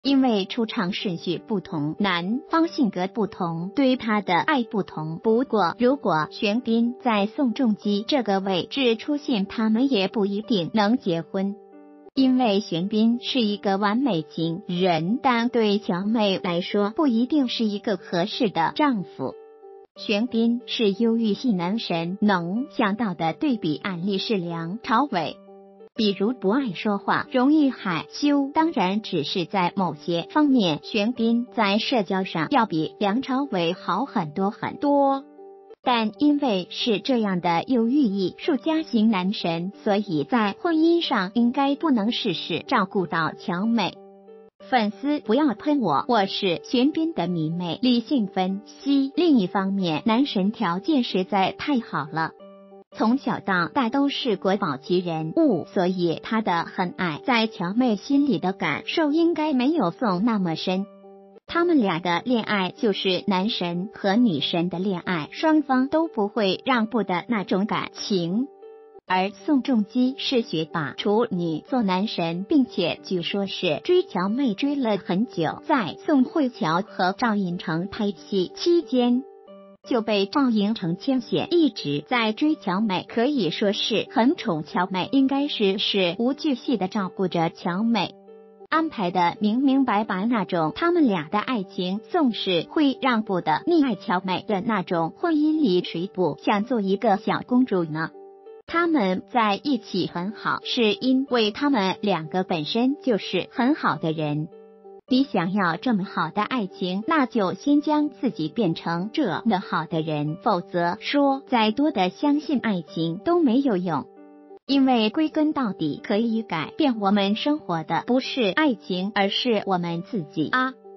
因为出场顺序不同，男方性格不同，对他的爱不同。不过如果玄彬在宋仲基这个位置出现，他们也不一定能结婚。因为玄彬是一个完美情人，但对乔妹来说不一定是一个合适的丈夫。玄彬是忧郁系男神，能想到的对比案例是梁朝伟，比如不爱说话，容易害羞。当然只是在某些方面，玄彬在社交上要比梁朝伟好很多很多。但因为是这样的忧郁艺术家型男神，所以在婚姻上应该不能事事照顾到乔妹。粉丝不要喷我，我是玄彬的迷妹。理性分析，另一方面，男神条件实在太好了，从小到大都是国宝级人物，所以他的很爱在乔妹心里的感受应该没有宋那么深。他们俩的恋爱就是男神和女神的恋爱，双方都不会让步的那种感情。而宋仲基是学霸处女座男神，并且据说是追乔妹追了很久，在宋慧乔和赵寅成拍戏期间就被赵寅成牵线，一直在追乔妹，可以说是很宠乔妹，应该是无巨细的照顾着乔妹，安排的明明白白那种。他们俩的爱情，宋是会让步的，溺爱乔妹的那种。婚姻里谁不想做一个小公主呢？他们在一起很好，是因为他们两个本身就是很好的人。你想要这么好的爱情，那就先将自己变成这么好的人，否则说再多的相信爱情都没有用。因为归根到底，可以改变我们生活的不是爱情，而是我们自己啊。